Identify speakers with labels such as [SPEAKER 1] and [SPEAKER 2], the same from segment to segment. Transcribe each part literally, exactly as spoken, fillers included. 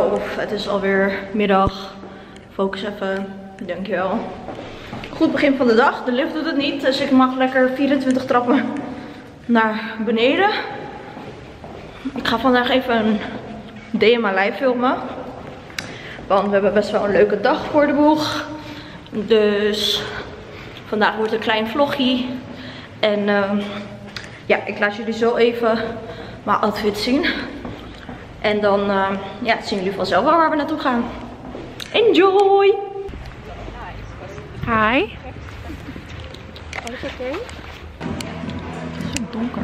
[SPEAKER 1] of het is alweer middag. Focus even. Dankjewel. Goed begin van de dag. De lift doet het niet. Dus ik mag lekker vierentwintig trappen naar beneden. Ik ga vandaag even een day in my life filmen. Want we hebben best wel een leuke dag voor de boeg. Dus vandaag wordt een klein vlogje. En uh, ja, ik laat jullie zo even mijn outfit zien. En dan uh, ja, zien jullie vanzelf wel waar we naartoe gaan. Enjoy! Hi.
[SPEAKER 2] Alles oké? Okay?
[SPEAKER 1] Het is zo donker.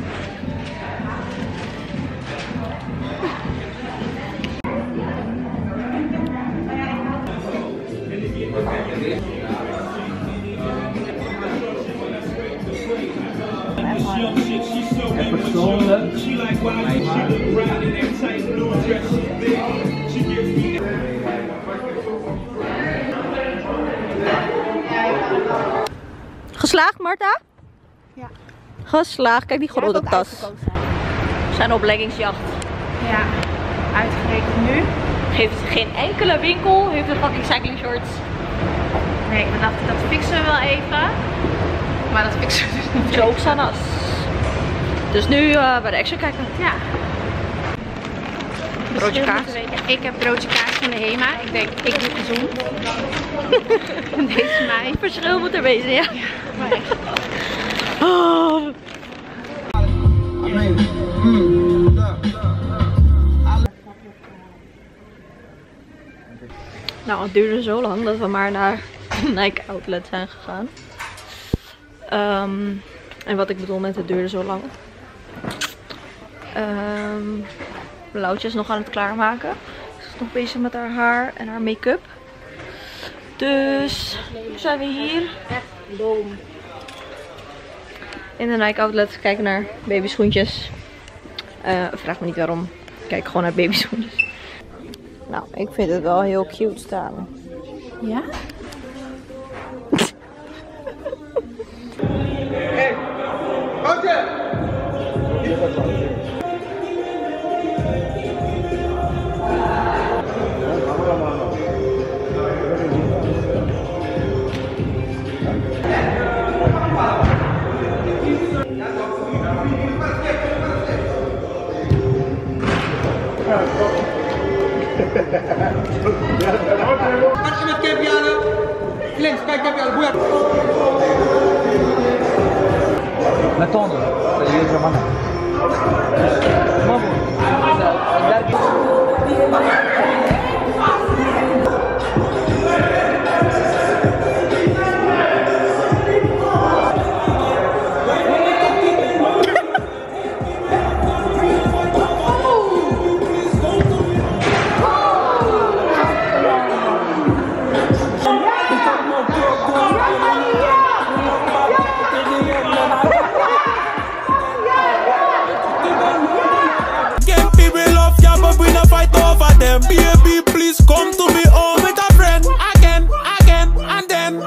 [SPEAKER 1] Geslaagd, Marta?
[SPEAKER 2] Ja.
[SPEAKER 1] Geslaagd. Kijk die grote tas. We zijn op leggingsjacht.
[SPEAKER 2] Ja, uitgerekend nu.
[SPEAKER 1] Heeft geen enkele winkel, heeft een fucking cycling shorts.
[SPEAKER 2] Nee, we dachten dat fixen we wel even. Maar dat fixen we dus niet.
[SPEAKER 1] Jokes aan us. Dus nu uh, bij de action kijken.
[SPEAKER 2] Ja.
[SPEAKER 1] Broodje kaas.
[SPEAKER 2] Ik heb broodje kaas van de Hema. Ik denk, ik doe gezond. Deze mij.
[SPEAKER 1] Verschil moet er wezen, ja.
[SPEAKER 2] Ja, maar echt.
[SPEAKER 1] Oh. Nou, het duurde zo lang dat we maar naar Nike Outlet zijn gegaan. Um, en wat ik bedoel met het duurde zo lang. Um, Loutje is nog aan het klaarmaken. Ze is nog bezig met haar haar en haar make-up. Dus nu zijn we hier.
[SPEAKER 2] Echt dom.
[SPEAKER 1] In de Nike Outlet kijken naar babyschoentjes. Uh, vraag me niet waarom. Kijk gewoon naar babyschoentjes. Nou, ik vind het wel heel cute staan.
[SPEAKER 2] Ja?
[SPEAKER 3] Hey, Roger! Als je met Keviana links, kijk Keviana, boeien.
[SPEAKER 4] Met tanden, dat is hier mannen.
[SPEAKER 5] Baby, please come to me home with a friend. Again, again, and then.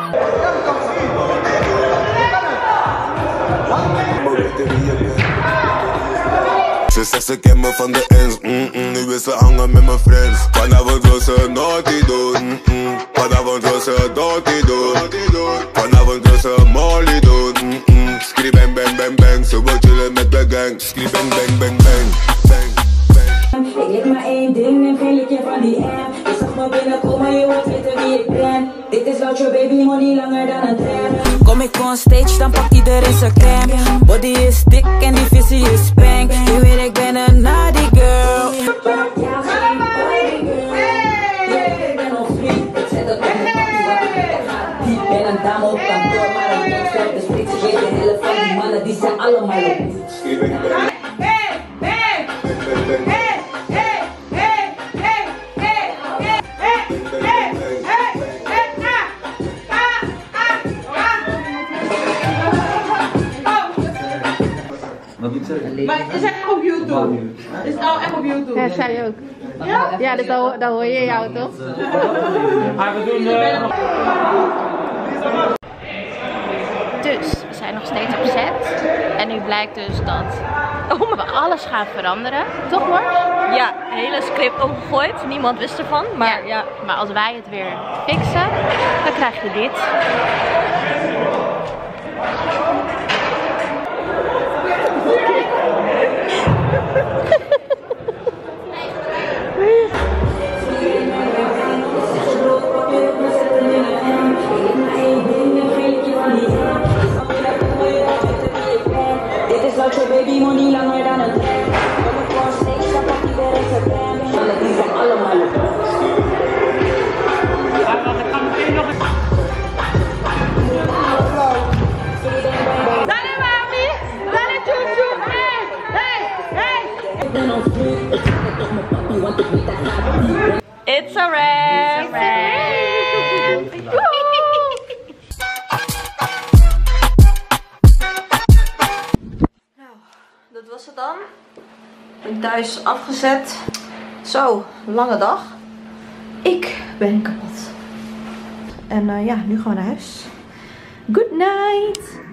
[SPEAKER 6] Ze zegt ze ken me van de ends, mm -mm. Nu is ze hangen met mijn friends. Vanavond wil ze naughty doen, mm -mm. Vanavond wil ze naughty doen. Vanavond wil ze molly doen, mm -mm. Skri bang bang bang bang. Ze wil chillen met de gang. Skri bang bang bang bang. Bang.
[SPEAKER 7] Ik lig maar één ding en geen likje van die M. Je zag me binnenkomen, je wilt weten wie ik ben. Dit is Loutje baby, money langer dan een tram.
[SPEAKER 8] Kom ik on stage, dan pakt iedereen zijn cam. Body is dik en die visie is spank. Je weet ik ben een naughty girl.
[SPEAKER 7] Ja, geen party girl. Ja, ik ben nog vriend. Ik zet het op mijn papi, want ik ga diep. Ben een dame op kantoor, maar een gangster. Dus spreekt zich de helft van die mannen, die zijn allemaal op.
[SPEAKER 6] Skri bang bang.
[SPEAKER 7] Hey, hey, hey.
[SPEAKER 3] Maar is het op YouTube? Is het nou echt op YouTube?
[SPEAKER 2] Ja, zij ook. Ja? Ja, dus dan, dan hoor je jou toch?
[SPEAKER 4] Ah, we doen uh...
[SPEAKER 1] Dus, we zijn nog steeds op set. En nu blijkt dus dat Oh,
[SPEAKER 2] we alles gaan veranderen. Toch, Mars?
[SPEAKER 1] Ja, een hele script omgegooid. Niemand wist ervan. Maar ja.
[SPEAKER 2] ja. Maar als wij het weer fixen, dan krijg je dit.
[SPEAKER 7] Dit is like baby money langer dan een trend. Kom ik voor steeds, dan pak je weer eens een trend. Die zijn allemaal op.
[SPEAKER 1] Dale mami, dale chuchu, hey, hey, hey. It's a wrap. It's a wrap. Nou, dat was het dan. Ik ben thuis afgezet. Zo, lange dag. Ik ben kapot. En uh, ja, nu gaan we naar huis. Good night.